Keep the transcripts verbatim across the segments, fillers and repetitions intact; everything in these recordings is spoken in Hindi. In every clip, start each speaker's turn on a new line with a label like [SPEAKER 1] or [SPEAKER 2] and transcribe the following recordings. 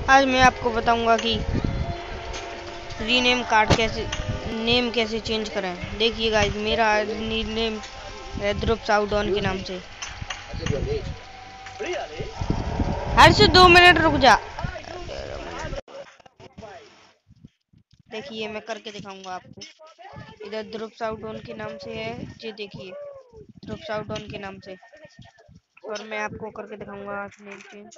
[SPEAKER 1] आज मैं आपको बताऊंगा कि रीनेम कार्ड कैसे नेम कैसे चेंज करें। देखिए गाइस, मेरा नेम है ध्रुव साउडॉन के नाम से। हर से दो मिनट रुक जा। देखिए मैं करके दिखाऊंगा आपको। इधर ध्रुव साउडॉन के नाम से है, ये देखिए ध्रुव साउडॉन के नाम से। और मैं आपको करके दिखाऊंगा नेम चेंज।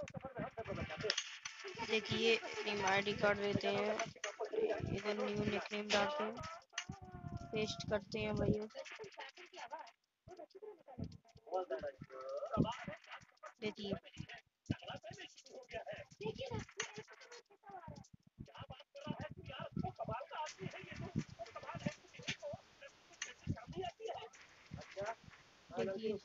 [SPEAKER 1] देखिए नेम आईडी कार्ड देते हैं, इधर न्यू निकनेम डालते हैं, पेस्ट करते हैं भैया। देखिए देखिए